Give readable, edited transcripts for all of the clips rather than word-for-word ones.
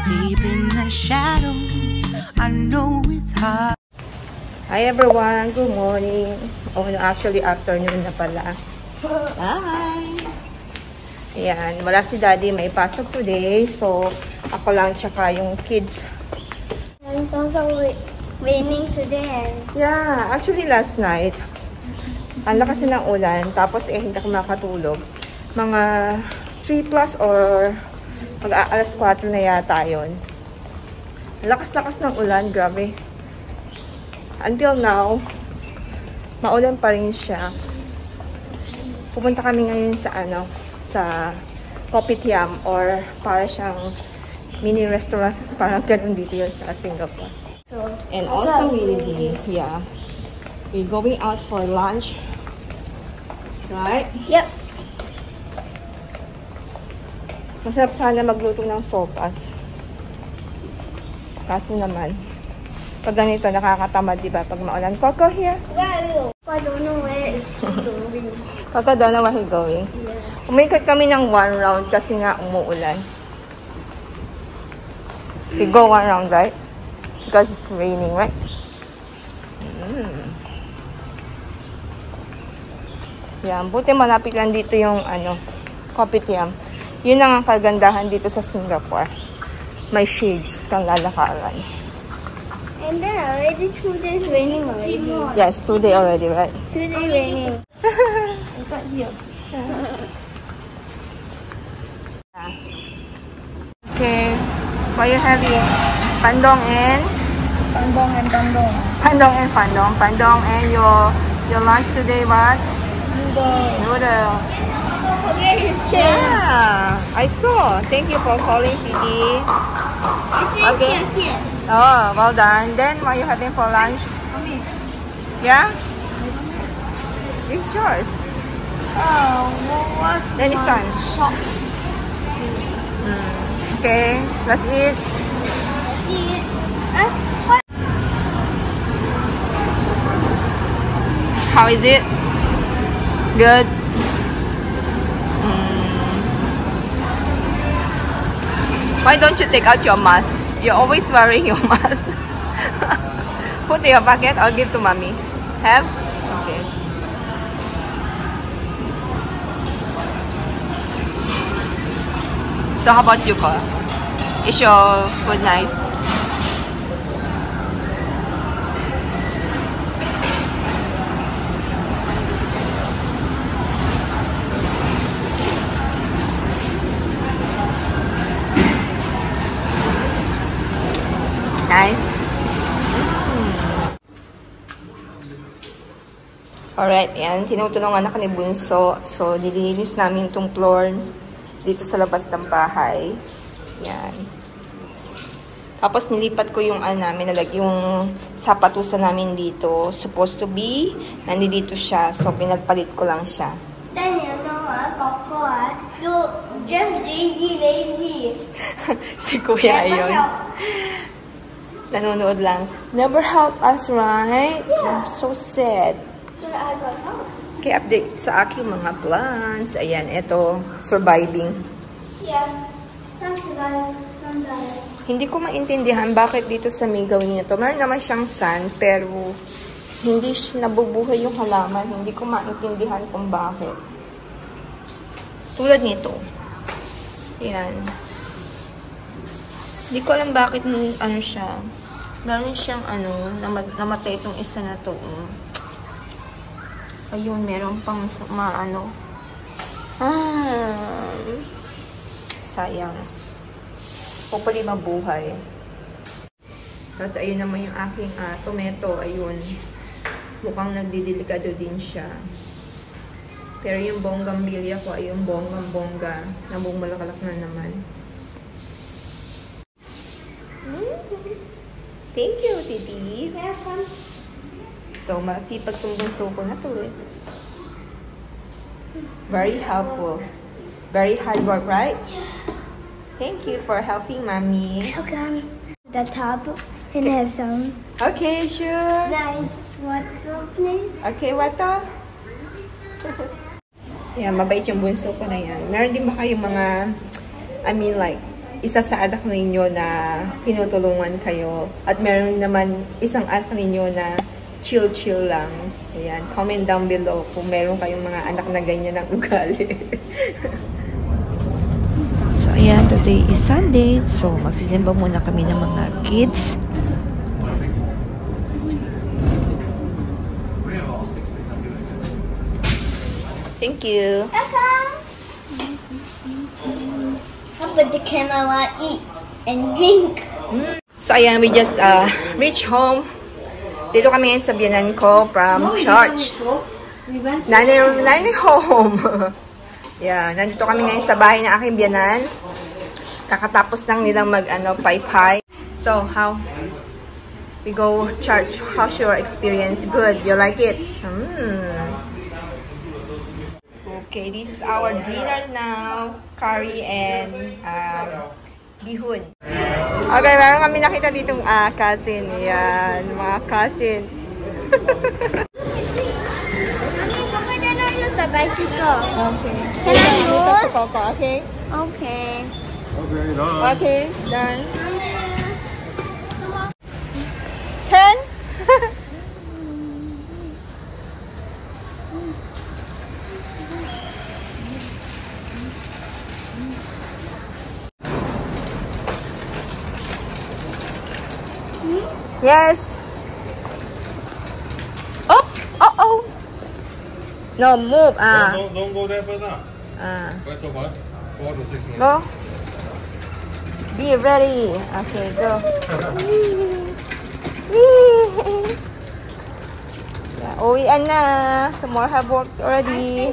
Deep in the shadows, I know it's hard. Hi everyone, good morning. Oh, actually afternoon na pala. Hi! Ayan, wala si Daddy, may pasok today. So, ako lang tsaka yung kids. And it's also raining today. Yeah, actually last night, ang lakas na ng ulan. Tapos hindi ako makatulog. Mga 3 plus or mag-aalas 4 na yata yun. Lakas-lakas ng ulan, grabe. Until now, maulan pa rin siya. Pupunta kami ngayon sa sa Kopitiam or para siyang mini restaurant, parang ganun dito yun sa Singapore. So, And also we're going out for lunch. Right? Yep. Masarap sana magluto ng sopas. Kaso naman, pag ganito, nakakatamad, diba? Pag maulan. Coco, here. I don't know where it's going. Coco, don't know where he's going. Yeah. Umikot kami ng 1 round kasi nga umuulan. We go 1 round, right? Because it's raining, right? Yan. Buti malapit lang dito yung Kopitiam. Yun ang kagandahan dito sa Singapore. May shades kang lalakaran. And then already 2 days raining already. Yes, 2 days already, right? 2 days raining. It's not here. Okay. What are you having? Pandong and? Pandong and pandong. Pandong and pandong. Pandong and your lunch today, what? Noodle. Noodle. Don't forget his chair. Yeah, I saw. Thank you for calling, Piggy. Okay. Here. Oh, well done. Then, what are you having for lunch? Yeah? It's yours. Oh, what's Then it's fine. shop? Okay, let's eat. Eat. What? How is it? Good. Why don't you take out your mask? You're always wearing your mask. Put in your pocket. I'll give to mommy. Have? Okay. So how about you, Ko? Is your food nice? Nice. Alright, yan. Tinutulungan ako ni Bunso. So, nililinis namin itong floor dito sa labas ng bahay. Yan. Tapos, nilipat ko yung namin, yung sapatusan namin dito. Supposed to be, nandito siya. So, pinagpalit ko lang siya. Then you know what, Coco? You just lazy. Si Kuya yun. Nanonood lang. Never help us, right? Yeah. I'm so sad. But I got help. Okay, update sa aking mga plans. Ayan, ito, surviving. Yeah. Some survive, some die. Hindi ko maintindihan bakit dito sa may gawin nito. Meron naman siyang sun, pero hindi nabubuhay yung halaman. Hindi ko maintindihan kung bakit. Tulad nito. Ayan. Hindi ko alam bakit siya. Meron siyang namatay itong isa na to. Ayun, meron pang sayang. Hopefully mabuhay. Tapos ayun naman yung aking tomato. Ayun. Mukhang nagdidelikado din siya. Pero yung bonggambilya ko ay yung bonggang-bongga. Nabumalakalak na naman. Thank you, Titi. Welcome. Ito, masipag itong bunso ko na to eh. Very helpful. Very hard work, right? Thank you for helping Mommy. Welcome. The top and have some Okay, sure. nice water, please. Okay, wato? Yan, mabait yung bunso ko na yan. Meron din ba kayong mga, like, isa sa anak ninyo na tinutulungan kayo at meron naman isang anak ninyo na chill lang. Ayan, comment down below kung meron kayong mga anak na ganyan ng ugali. So, ayan, today is Sunday. So, magsisimba muna kami ng mga kids. Thank you. How about the camera eat and drink? So, ayan, we just reached home. Dito kami ngayon sa biyanan ko from church. Nanay home. Yeah, nandito kami ngayon sa bahay ng aking biyanan. Kakatapos lang nilang pay-pay. So, how we go church? How's your experience? Good. You like it? Okay, this is our dinner now. Curry and bihun. Okay, meron kami nakita ditong cousin. Yan, mga cousin. Can I use the bicycle? Okay. Can I use? Okay. Okay. Okay, done. Okay, done. Ken? Yes. Oh. No, move. Don't go there first now. Where's so fast? 4 to 6 minutes. Go. Be ready. Okay, go. Yeah, uwian na. Tomorrow have work already.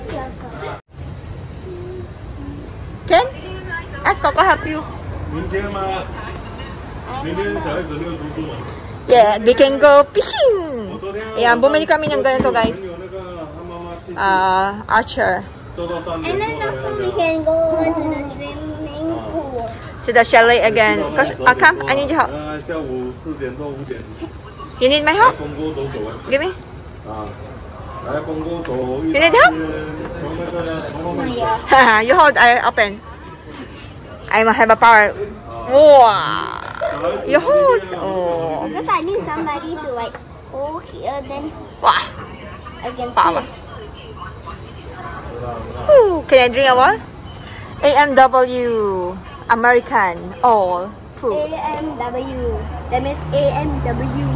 Ken? Ask Coco help you. 明天吗？明天小孩子没有读书吗？ Yeah, we can go fishing. Ayan, bumili kami ng ganito, guys. 有那个他妈妈去 Archer. 做到3点 And then also we can go to the swimming pool. To the chalet again. Cause, come, I need your help. 下午4点到5点。 You need my help? 公沟走走啊。 Give me. 来公沟走。 You need help? 从那个从后面走。 You hold, I open. I have a power. Wow. You hold. Oh. Because I need somebody to like hold here, then Wow. I can Power. push. Ooh, can I drink a what? AMW. American. All. Food. AMW. That means AMW.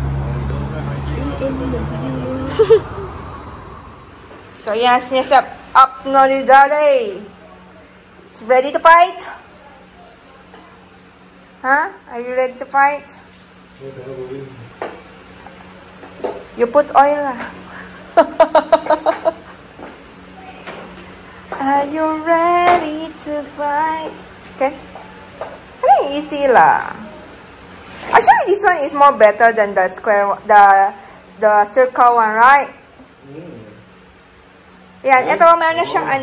AMW. So yes, up Nolidare. It's ready to fight? Huh? Are you ready to fight? You put oil. Are you ready to fight? Okay. I think easy lah. Actually, this one is more better than the square, the circle one, right? Yan, ito meron na siyang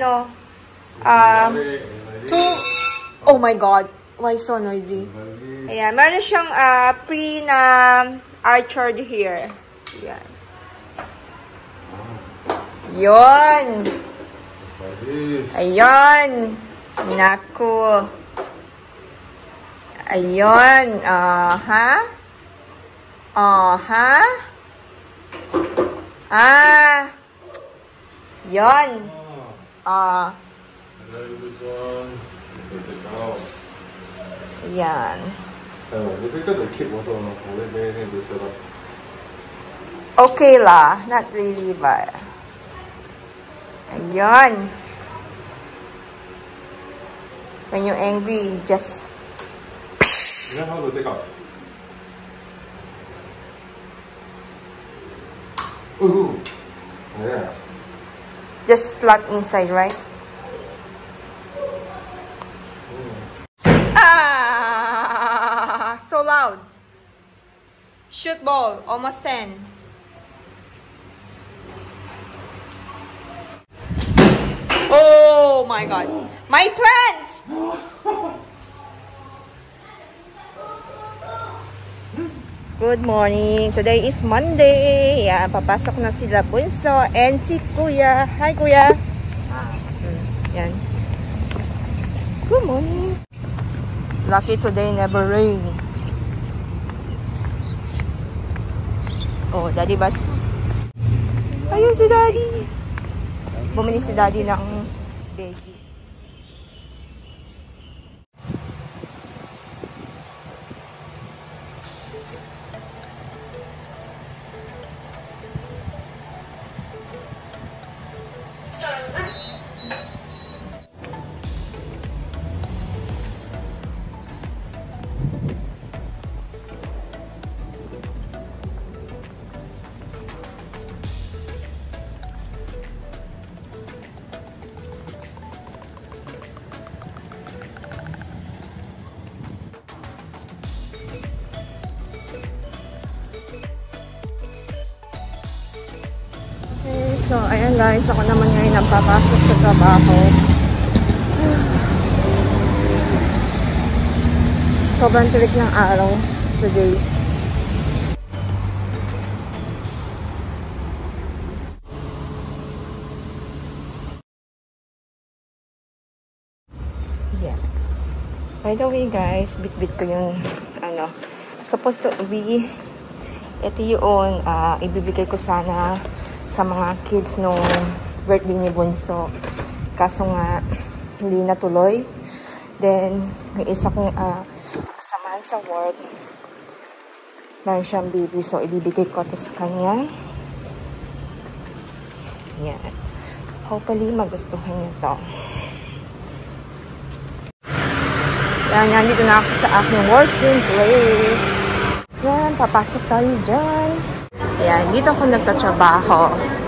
oh my god, why so noisy? Ayan, meron na siyang pre na archered here. Yan. Yon. Ayun. Naku. Ayun. Yon. Yan. Okay lah. Not really, but ayun. When you're angry, just just slot inside, right? So loud. Shoot ball, almost 10. Oh my god. My plant! Good morning. Today is Monday. Yan, papasok na sila Bunso and si Kuya. Hi, Kuya. Yan. Good morning. Lucky today never rain. Oh, Daddy bus. Ayun si Daddy. Bumili si Daddy ng baby. So, ayan guys, ako naman ngayon ang papasok sa trabaho. Sobrang tirik ng araw today. Yeah. By the way guys, bit-bit ko yung supposed to be, ito yung ibibigay ko sana sa mga kids nung birthday ni Bunso. Kaso nga, hindi natuloy. Then, may isa kong kasamahan sa work. Meron siyang baby. So, ibibigay ko ito sa kanya. Yan. Hopefully, magustuhan niya ito. Yan, nandito na ako sa aking working place. Yan, papasok tayo dyan. Ayan, dito ako nagtatrabaho.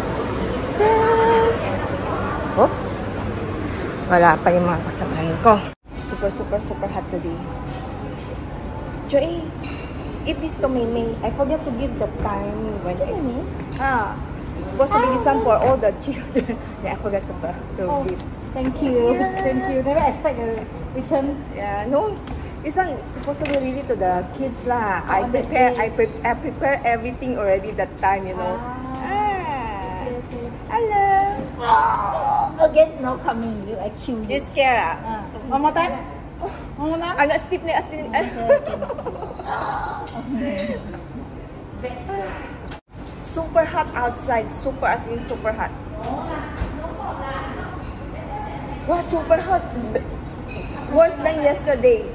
Oops. Wala pa yung mga kasamahan ko. Super hot today. Joey, eat this to Mimi. I forgot to give the time. What do you mean? Supposed to be this one for all the children. Yeah, I forgot to give. Thank you. Thank you. Never expect a return. Yeah, no. This one is supposed to be really to the kids lah. I prepare everything already that time, you know. Okay. Hello. Again, no coming. You accuse. You scared? One more time. One more time. Agak stiff ni. Super hot outside. Super hot. Wow, super hot. Worse than yesterday.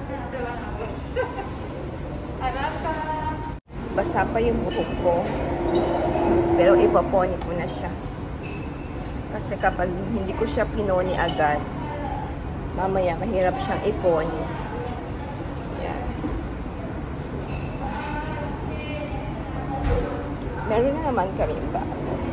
Basa pa yung buhok ko. Pero ipaponi ko na siya. Kasi kapag hindi ko siya pinoni agad, mamaya mahirap siyang iponi. Yan. Meron na naman kami ba?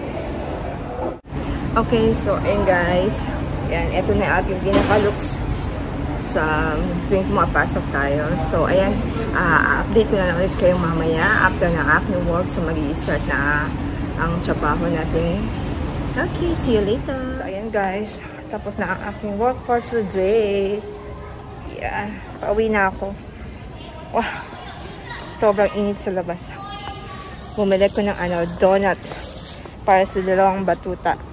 Okay, so ayun guys. Yan, ito na ating pinaka-looks sa tuwing pumapasok tayo. So, ayan, update ko na lang ulit kayo mamaya after ng aking work. So, mag-i-start na ang trabaho natin. Okay, see you later. So, ayan guys, tapos na ang aking work for today. Yeah, pauwi na ako. Wow, sobrang init sa labas. Bumili ko ng donut para sa dalawang batuta.